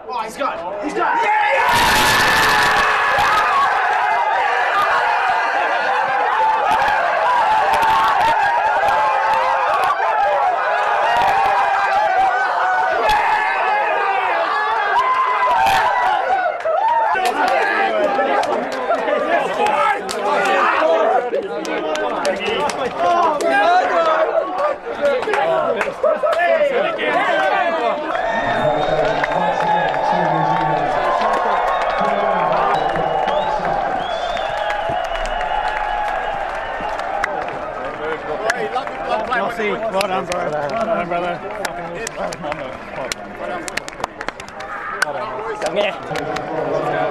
Oh, he's got it. He's got it. Yeah! Well done, bro. Well done, brother. Come here.